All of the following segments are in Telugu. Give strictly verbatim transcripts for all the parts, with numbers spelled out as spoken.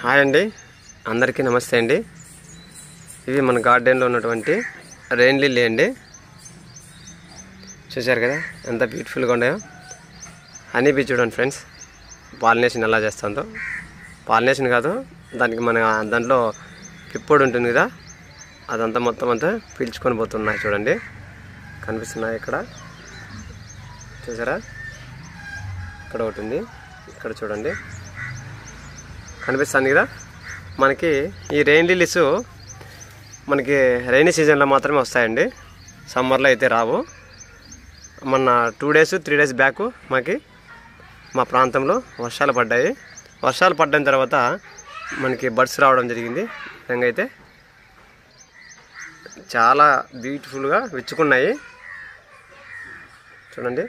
హాయ్ అండి, అందరికీ నమస్తే అండి. ఇవి మన గార్డెన్లో ఉన్నటువంటి రెయిన్ లిల్లీ అండి. చూశారు కదా ఎంత బ్యూటిఫుల్గా ఉన్నాయో. హనీ బీ చూడండి ఫ్రెండ్స్, పాలినేషన్ ఎలా చేస్తుందో. పాలినేషన్ కాదు, దానికి మన దాంట్లో పిప్పుడు ఉంటుంది కదా, అదంతా మొత్తం అంతా పీల్చుకొని పోతున్నాయి. చూడండి, కనిపిస్తున్నాయి ఇక్కడ. చూసారా, ఇక్కడ ఒకటి ఉంది, ఇక్కడ చూడండి కనిపిస్తుంది కదా. మనకి ఈ రెయిన్ లిల్లీస్ మనకి రైనీ సీజన్లో మాత్రమే వస్తాయండి, సమ్మర్లో అయితే రావు. మొన్న two days three days back మనకి మా ప్రాంతంలో వర్షాలు పడ్డాయి. వర్షాలు పడ్డిన తర్వాత మనకి బర్డ్స్ రావడం జరిగింది. విధంగా అయితే చాలా బ్యూటిఫుల్గా విచ్చుకున్నాయి. చూడండి,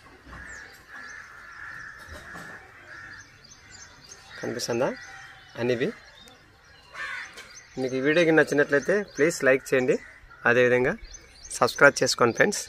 కనిపిస్తుందా అనేవి. మీకు ఈ వీడియోకి నచ్చినట్లయితే ప్లీజ్ లైక్ చేయండి, అదేవిధంగా సబ్స్క్రైబ్ చేసుకోండి ఫ్రెండ్స్.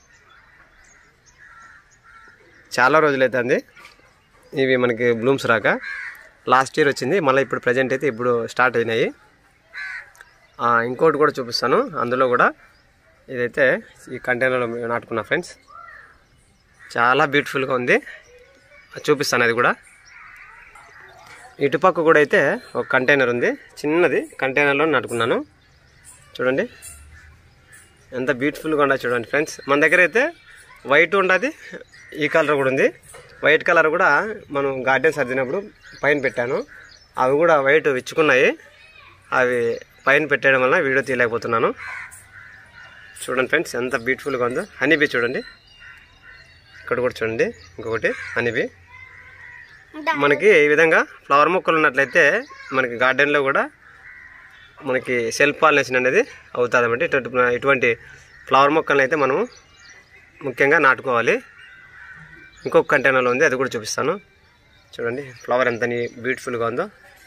చాలా రోజులైతుంది ఇవి మనకి బ్లూమ్స్ రాక. లాస్ట్ ఇయర్ వచ్చింది, మళ్ళీ ఇప్పుడు ప్రజెంట్ అయితే ఇప్పుడు స్టార్ట్ అయినాయి. ఇంకోటి కూడా చూపిస్తాను, అందులో కూడా ఇదైతే ఈ కంటైనర్లో నాటుకున్నా ఫ్రెండ్స్. చాలా బ్యూటిఫుల్గా ఉంది, చూపిస్తాను అది కూడా. ఇటుపక్క కూడా అయితే ఒక కంటైనర్ ఉంది, చిన్నది కంటైనర్లో నాటుకున్నాను. చూడండి ఎంత బ్యూటిఫుల్గా ఉండాలి చూడండి ఫ్రెండ్స్. మన దగ్గర అయితే వైట్ ఉండదు, ఈ కలర్ కూడా ఉంది. వైట్ కలర్ కూడా మనం గార్డెన్ సర్దినప్పుడు పైన పెట్టాను, అవి కూడా వైట్ విచ్చుకున్నాయి. అవి పైన పెట్టడం వల్ల వీడియో తీయలేకపోతున్నాను. చూడండి ఫ్రెండ్స్ ఎంత బ్యూటిఫుల్గా ఉందో. హనీబీ చూడండి, ఇక్కడ కూడా చూడండి ఇంకొకటి హనీబీ. మనకి ఈ విధంగా ఫ్లవర్ మొక్కలు ఉన్నట్లయితే మనకి గార్డెన్లో కూడా మనకి సెల్ఫ్ పాలినేషన్ అనేది అవుతుంది అన్నమాట. ఇటువంటి ఇటువంటి ఫ్లవర్ మొక్కలను అయితే మనము ముఖ్యంగా నాటుకోవాలి. ఇంకొక కంటైనర్లో ఉంది, అది కూడా చూపిస్తాను. చూడండి ఫ్లవర్ ఎంత బ్యూటిఫుల్గా ఉందో.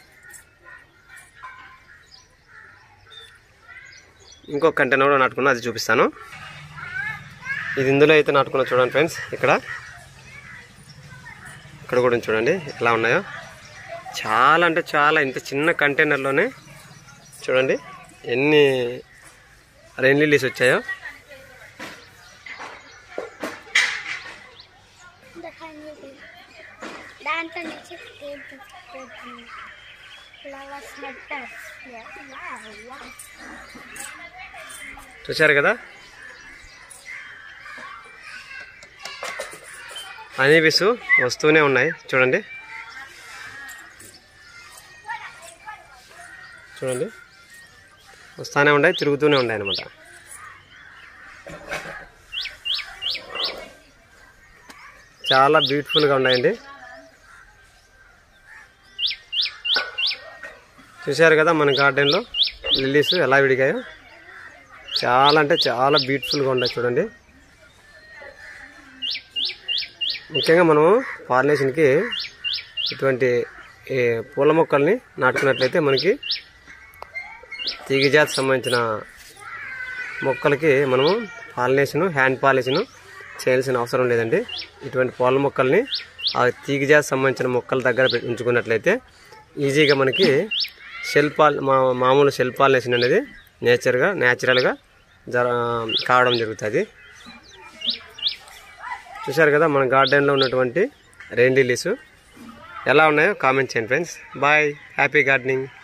ఇంకొక కంటైనర్లో నాటుకున్నా, అది చూపిస్తాను. ఇది ఇందులో అయితే నాటుకున్నా చూడండి ఫ్రెండ్స్. ఇక్కడ ఇక్కడ కూడా చూడండి ఎలా ఉన్నాయో. చాలా అంటే చాలా, ఇంత చిన్న కంటైనర్లోనే చూడండి ఎన్ని రెయిన్ లిల్లీస్ వచ్చాయో. చూశారు కదా, హనీబీస్ వస్తూనే ఉన్నాయి. చూడండి చూడండి వస్తూనే ఉన్నాయి, తిరుగుతూనే ఉన్నాయి అన్నమాట. చాలా బ్యూటిఫుల్గా ఉన్నాయండి. చూశారు కదా మన గార్డెన్లో లిల్లీస్ ఎలా విడిగాయో. చాలా అంటే చాలా బ్యూటిఫుల్గా ఉన్నాయి చూడండి. ముఖ్యంగా మనము పాలినేషన్కి ఇటువంటి పూల మొక్కల్ని నాటుకున్నట్లయితే మనకి తీగజాతి సంబంధించిన మొక్కలకి మనము పాలినేషను హ్యాండ్ పాలినేషను చేయాల్సిన అవసరం లేదండి. ఇటువంటి పూల మొక్కల్ని ఆ తీగజాతి సంబంధించిన మొక్కల దగ్గర ఉంచుకున్నట్లయితే ఈజీగా మనకి సెల్ఫ్ పాల్ మా మామూలు సెల్ఫ్ పాలినేషన్ అనేది నేచర్గా న్యాచురల్గా జర కావడం జరుగుతుంది. చూశారు కదా మన గార్డెన్లో ఉన్నటువంటి రెయిన్ లిల్లీస్ ఎలా ఉన్నాయో కామెంట్ చేయండి ఫ్రెండ్స్. Bye, happy gardening.